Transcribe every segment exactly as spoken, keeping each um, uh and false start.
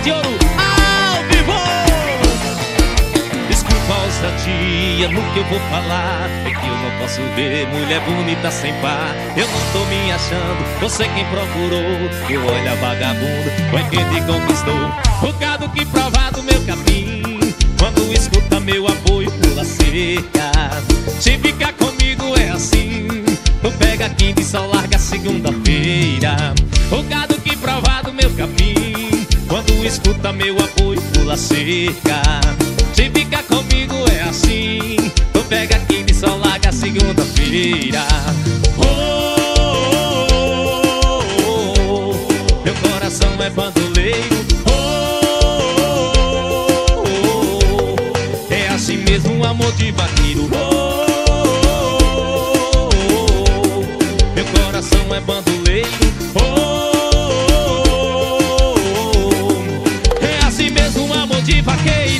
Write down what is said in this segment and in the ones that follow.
de Ouro ao vivo. Desculpa a ousadia no que eu vou falar, é que eu não posso ver mulher bonita sem par. Eu não tô me achando, você quem procurou. Eu olho a vagabundo, foi quem te conquistou. O gado que prova do meu capim, quando escuta meu apoio pula cerca. Se ficar comigo é assim, tu pega quinta e só larga segunda-feira. O gado que prova do meu capim, quando escuta meu apoio pula cerca. Se ficar comigo é assim, tu pega quinta e só larga segunda-feira. Oh, oh, oh, oh, meu coração é bandoleiro. Oh, oh, oh, oh, é assim mesmo um amor de vaqueiro. Oh, oh, oh, meu coração é bandoleiro. Oh, oh, oh, é assim mesmo um amor de vaqueiro.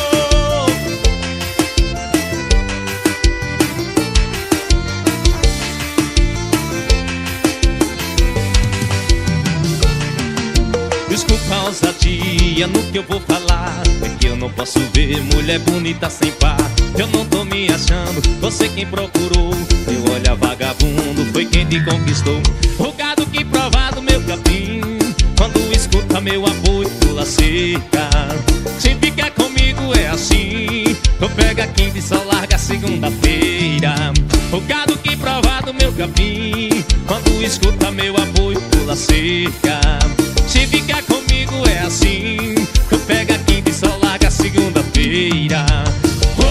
Desculpa a ousadia no que eu vou falar, é que eu não posso ver mulher bonita sem par. Eu não tô me achando, você quem procurou. Eu olho a vagabundo, foi quem te conquistou. O gado que prova do meu capim, quando escuta meu apoio pula cerca. Se ficar comigo é assim, tu pega quinta e só larga segunda-feira. O gado que prova do meu capim, quando escuta meu apoio pula cerca. Se ficar comigo é assim, tu pega quinta e só larga segunda-feira. Oh,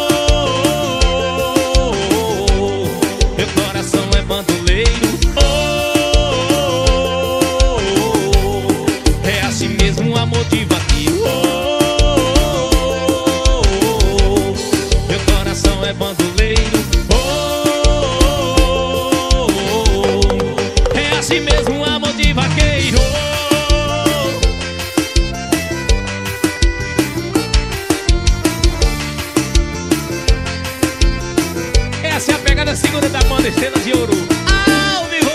oh, oh, oh, meu coração é bandoleiro. Oh, oh, oh, oh, é assim mesmo um amor de vaqueiro. Oh, oh, oh, meu coração é bandoleiro. Oh, oh, oh, é assim mesmo um amor de vaqueiro. Essa é a pegada segunda da banda Estrela de Ouro ao vivo.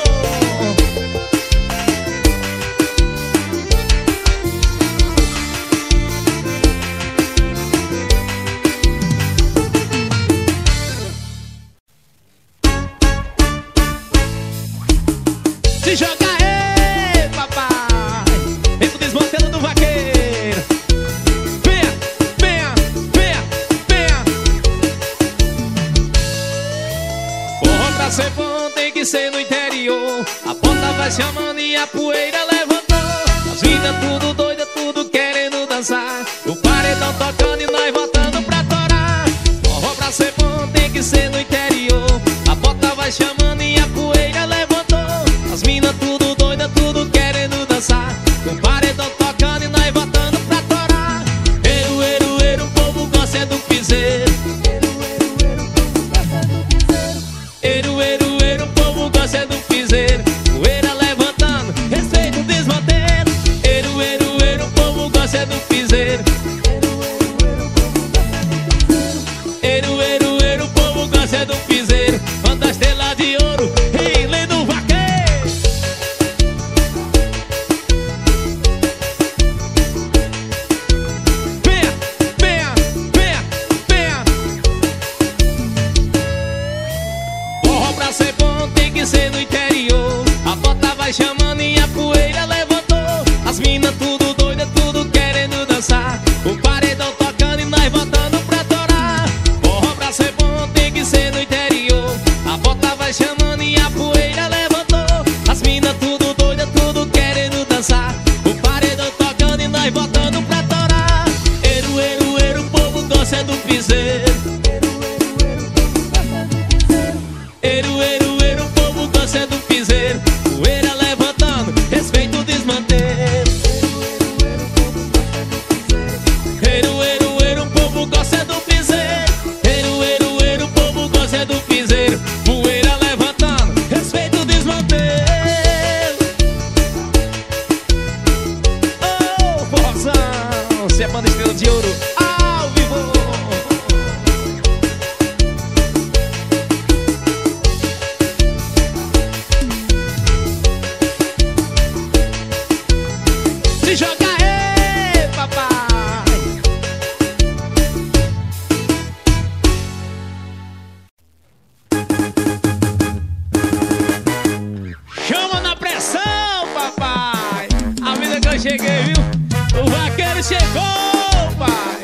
Se joga aí, papai, vem pro desmantelo do vaqueiro. Venha, venha, venha, venha. Forró pra ser bom tem que ser no interior. A ponta vai chamando e a poeira levantou. As vidas tudo doida, tudo querendo dançar. O paredão tocando e nós voltando pra torar. Forró pra ser bom tem que ser no interior. A ponta vai chamando e a poeira levantou. As minas tudo doida, tudo querendo dançar. O paredão tocando e nós voltando pra torar. Eru, eru, eru, o povo gosta do piseiro. Eru, eru, eru, o povo gosta do piseiro. Poeira levantando, respeita o desmantelo. Eru, eru, eru, o povo gosta do piseiro. Eru, eru, eru, o povo gosta do piseiro. Quando a estrela de Ele chegou, pai.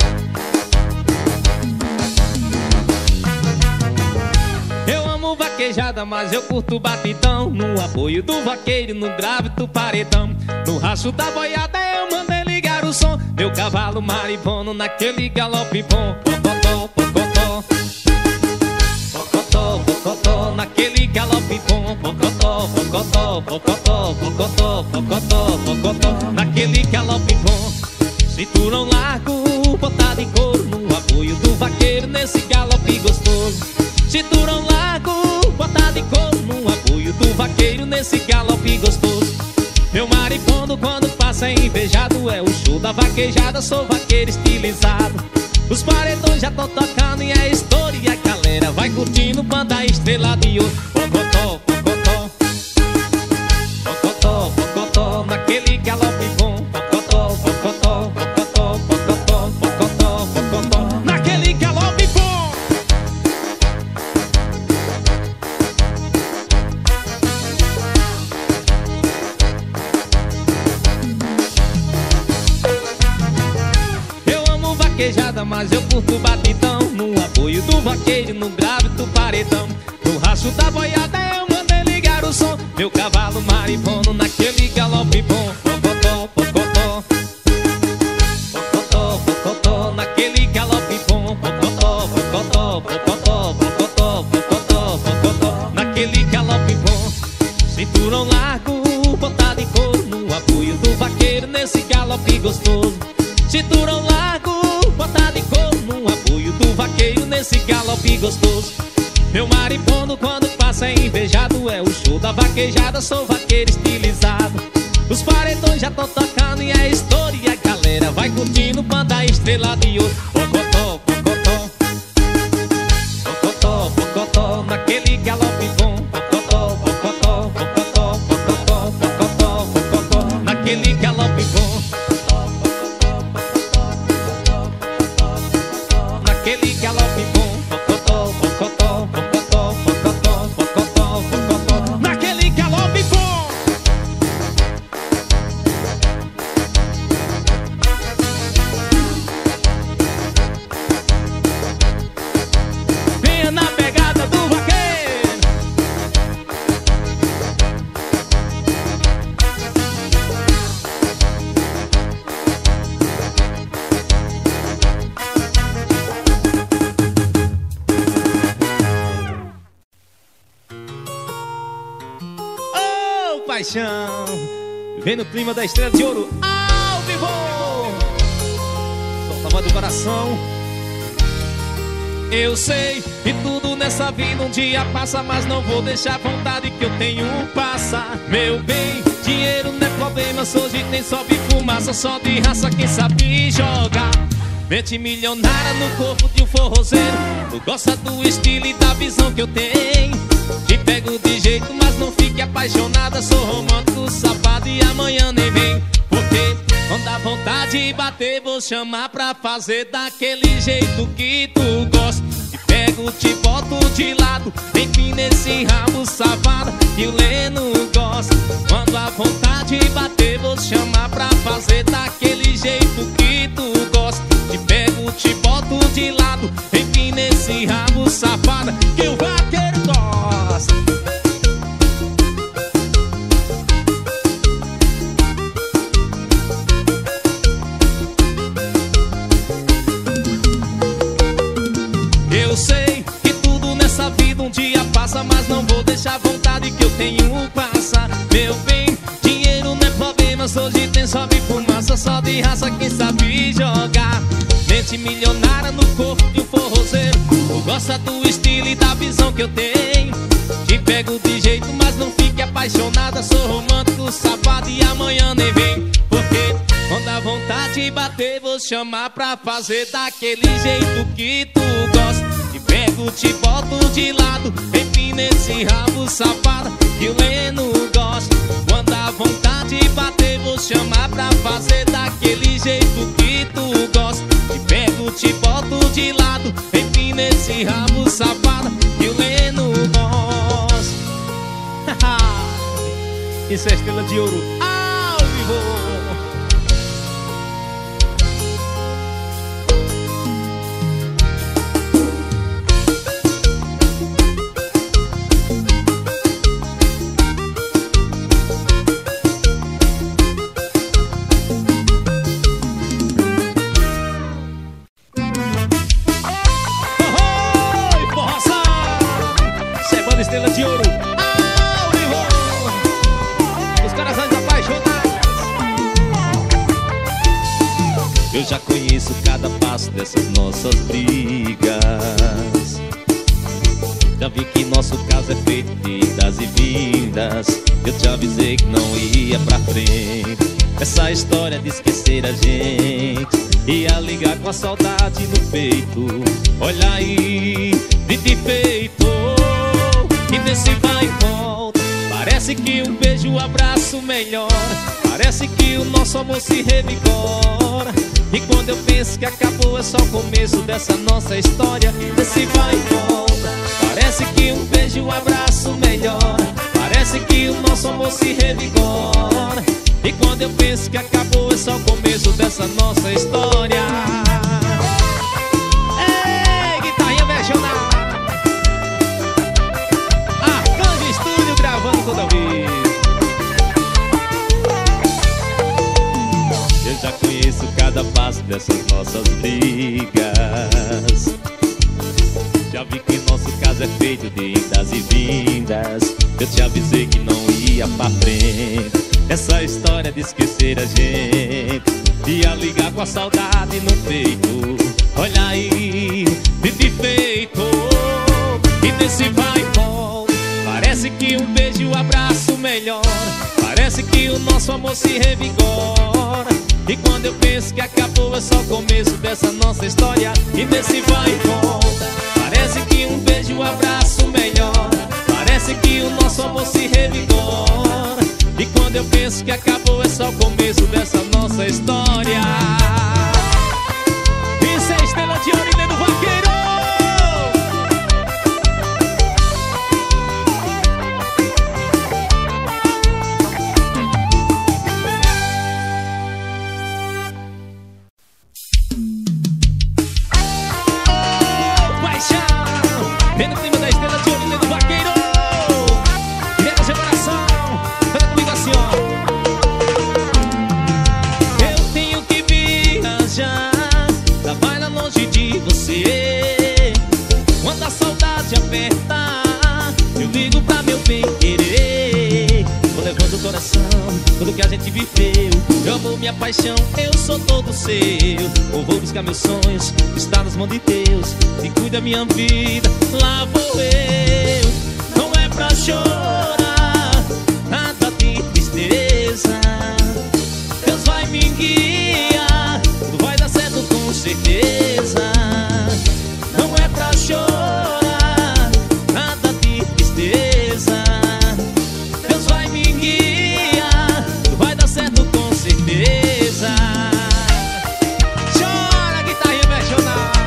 Eu amo vaquejada, mas eu curto batidão. No apoio do vaqueiro, no grave do paredão. No racho da boiada eu mandei ligar o som. Meu cavalo maribondo naquele galope bom. Pocotó, pocotó, pocotó, pocotó, naquele galope bom. Pocotó, pocotó, pocotó, pocotó, pocotó, pocotó, naquele galope bom. Cinturão largo, botado em couro. No apoio do vaqueiro nesse galope gostoso. Cinturão largo, botado em couro. No apoio do vaqueiro nesse galope gostoso. Meu maribondo quando passa invejado. É o show da vaquejada, sou vaqueiro estilizado. Os paredões já tão tocando e é história. E a galera vai curtindo banda estrela de ouro. Pocotó, pocotó, pocotó, pocotó, naquele galope bom. Pocotó, pocotó, pocotó, pocotó, pocotó, pocotó, naquele galope bom. Vaquejada, mas eu curto batidão. No apoio do vaqueiro, no grave do paredão. No racho da boiada eu mandei ligar o som. Meu cavalo maribondo naquele galope bom. Pocotó, pocotó, pocotó, pocotó, naquele galope bom. Pocotó, pocotó, pocotó, pocotó, pocotó, pocotó, naquele galope bom. Cinturão largo, botado em couro. No apoio do vaqueiro nesse galope gostoso. Cinturão largo, botado em couro. No apoio do vaqueiro nesse galope gostoso. Meu maribondo quando passa invejado. É o show da vaquejada, sou vaqueiro estilizado. Os paredões já tão tocando e é história. E a galera vai curtindo banda estrela de ouro. Pocotó, pocotó, pocotó, pocotó, naquele galope bom. Pocotó, pocotó, pocotó, pocotó, pocotó, pocotó, naquele galope bom. Naquele galope bom. Pocotó, pocotó, pocotó, pocotó, pocotó, pocotó, naquele galope bom. Venha na pegada do vaqueiro. Paixão, vem no clima da Estrela de Ouro ao vivo. Solta a voz do coração. Eu sei que tudo nessa vida um dia passa, mas não vou deixar a vontade que eu tenho passar. Meu bem, dinheiro não é problema, hoje tem sobe fumaça, só de raça quem sabe jogar. Mente milionária no corpo de um forrozeiro. Tu gosta do estilo e da visão que eu tenho. Te pego de jeito, mas não fique apaixonada. Sou romântico, safado e amanhã nem vem. Porque quando dá vontade de bater, vou chamar pra fazer daquele jeito que tu gosta. Te pego, te boto de lado, enfim nesse rabo safado que o Leno gosta. Quando a vontade de bater, vou chamar pra fazer daquele jeito que tu gosta. Te pego, te boto de lado, enfim nesse rabo safado que o vaqueiro gosta. Eu sei que tudo nessa vida um dia passa, mas não vou deixar a vontade que eu tenho passar. Meu bem, dinheiro não é problema, hoje tem sobe fumaça, só de raça quem sabe jogar. Mente milionária no corpo de um forrozeiro. Tu gosta do estilo e da visão que eu tenho. Te pego de jeito, mas não fique apaixonada. Sou romântico, safado e amanhã nem vem. Porque quando dá vontade de bater, vou chamar pra fazer daquele jeito que tu gosta. Te pego, te boto de lado, enfim nesse rabo safado que o Leno gosta. Quando dá vontade de bater, vou chamar pra fazer daquele jeito que tu gosta. Te pego, te boto de lado, enfim nesse rabo safado que o Leno gosta. Isso é Estrela de Ouro ao vivo. Estrela de Ouro ao vivo. Os corações apaixonados. Eu já conheço cada passo dessas nossas brigas. Já vi que nosso caso é feito de idas e vindas. Eu te avisei que não ia pra frente. Essa história de esquecer a gente ia ligar com a saudade no peito. Olha aí, de feito. E nesse vai e volta, parece que um beijo, um abraço melhor. Parece que o nosso amor se revigora. E quando eu penso que acabou, é só o começo dessa nossa história. Nesse vai e volta, parece que um beijo, um abraço melhor. Parece que o nosso amor se revigora. E quando eu penso que acabou, é só o começo dessa nossa história. Ei, guitarrinha versionada. Arcanjo Estúdio gravando toda vez. Eu já conheço cada passo dessas nossas brigas. Já vi que nosso caso é feito de idas e vindas. Eu te avisei que não ia pra frente. Essa história de esquecer a gente ia ligar com a saudade no peito. Olha aí, de feito. E nesse vai e volta, parece que um beijo, um abraço melhor. Parece que o nosso amor se revigora. E quando eu penso que acabou, é só o começo dessa nossa história. E nesse vai e volta, parece que um beijo, um abraço melhor. Parece que o nosso amor se revigora. E quando eu penso que acabou, é só o começo dessa nossa história. Isso é Estrela de Ouro e Dedo Vaqueiro. Tudo que a gente viveu, eu amo minha paixão, eu sou todo seu. Eu vou buscar meus sonhos, está nas mãos de Deus. Se cuida minha vida, lá vou eu. Não é pra chorar, nada de tristeza. Deus vai me guiar, tudo vai dar certo com certeza. Não é pra chorar, nada de tristeza. Deus vai me guiar, vai dar certo com certeza. Chora, guitarrinha versionada.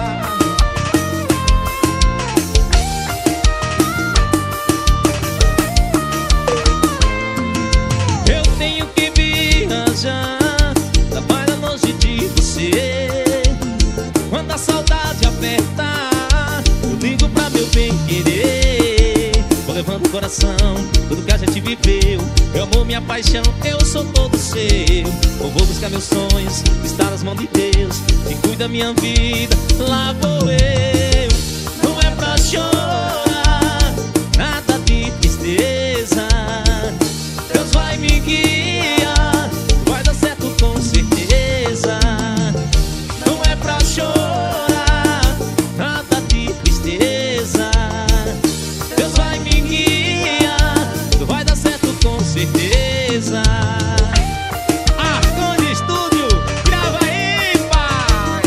Eu tenho que viajar, trabalho longe de você. Quando a saudade apertar, eu ligo pra meu bem querer. Vou levando o coração, tudo que a gente viveu. Eu amo minha paixão, eu sou todo seu. Eu vou buscar meus sonhos, está nas mãos de Deus. E cuida minha vida, lá vou eu. Não é pra chorar, nada de tristeza. Deus vai me guiar, vai dar certo com certeza. Não é pra chorar, nada de tristeza. Deus vai me guiar, vai dar certo com certeza. Arcanjo Estúdio, grava aí, pai.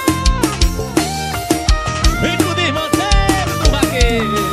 Vem pro desmanteiro do vaqueiro.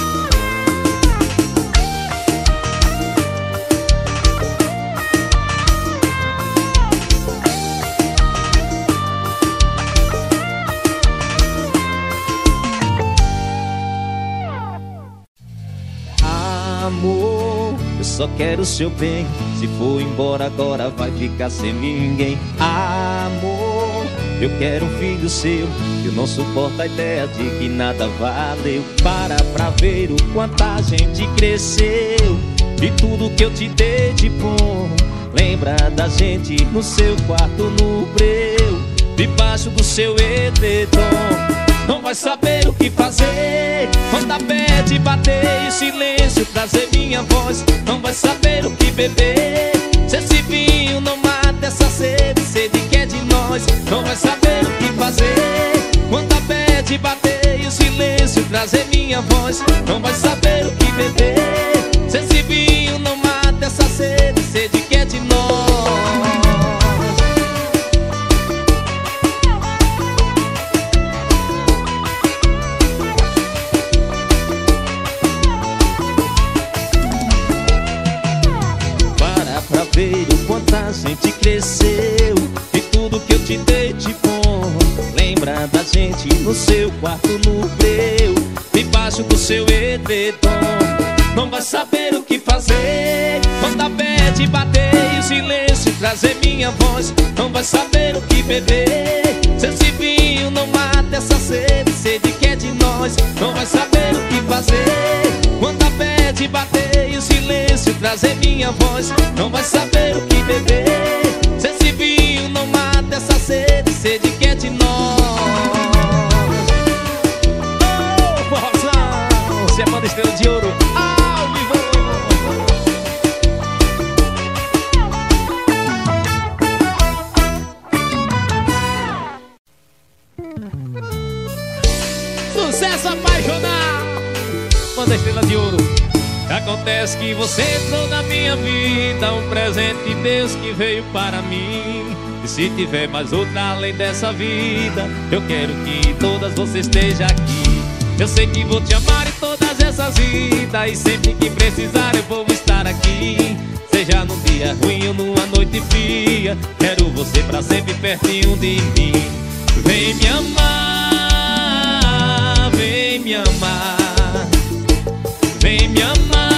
Amor, eu só quero o seu bem. Se for embora agora vai ficar sem ninguém. Amor, eu quero um filho seu. Eu não suporto a ideia de que nada valeu. Para pra ver o quanto a gente cresceu. E tudo que eu te dei de bom. Lembra da gente no seu quarto no breu, debaixo do seu edredom. Não vai saber o que fazer quando Quando a bad bater e silêncio trazer minha voz, não vai saber o que beber. Se esse vinho não mata essa sede, sede que é de nós, não vai saber o que fazer. Quando a bad bater e o silêncio trazer minha voz, não vai saber o que beber. Se esse vinho não mata essa sede, sede que é de nós. Para pra ver o quanto a gente cresceu e tudo que eu te dei de bom. Lembra da gente no seu quarto no breu, debaixo do seu edredom. Não vai saber o que fazer quando a bad bater e o silêncio trazer minha voz, não vai saber o que beber. Se esse vinho não mata essa sede, sede que é de nós, não vai saber o que fazer. Quando a bad bater e o silêncio trazer minha voz, não vai saber o que beber. Se esse vinho não mata essa sede, sede que é de nós. Oh, forrozão, se é banda Estrela de Ouro ao vivo. Sucesso apaixonado, banda Estrela de Ouro. Acontece que você entrou na minha vida, um presente de Deus que veio para mim. E se tiver mais outra além dessa vida, eu quero que todas você esteja aqui. Eu sei que vou te amar em todas essas vidas, e sempre que precisar eu vou estar aqui. Seja num dia ruim ou numa noite fria, quero você pra sempre pertinho de mim. Vem me amar, vem me amar, vem me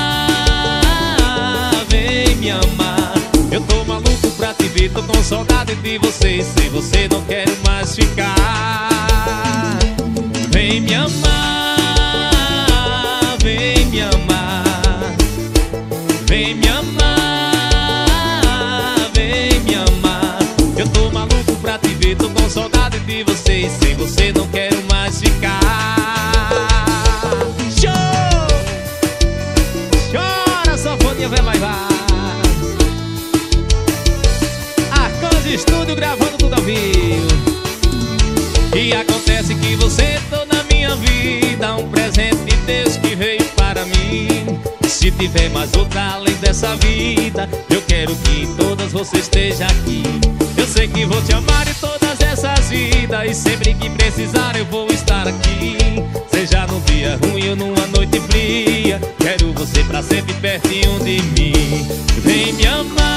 amar, vem me amar. Eu tô maluco pra te ver, tô com saudade de você, sem você não quero mais ficar. Vem me amar, vem me amar, vem me amar, vem me amar. Eu tô maluco pra te ver, tô com saudade de você, sem você não quero mais ficar. Vai, vai, vai. Arcanjo Estúdio gravando tudo ao vivo. E acontece que você entrou na minha vida, um presente de Deus que veio para mim. E se tiver mais outra além dessa vida, eu quero que todas você esteja aqui. Eu sei que vou te amar em todas essas vidas, e sempre que precisar eu vou estar aqui. Seja num dia ruim ou numa noite fria, quero você pra sempre pertinho de mim. Vem me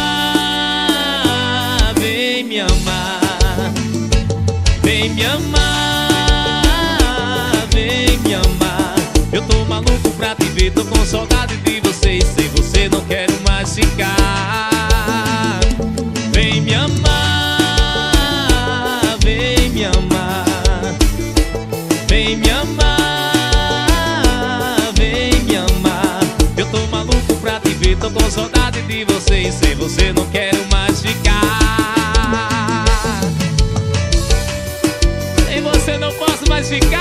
amar, vem me amar, vem me amar, vem me amar. Eu tô maluco pra te ver, tô com saudade de você, e sem você não quero mais ficar. Vem me amar, vem me amar, vem me amar, vem me amar. Eu tô maluco pra te ver, tô com saudade de você, e sem você não quero mais ficar. Sem você não posso mais ficar.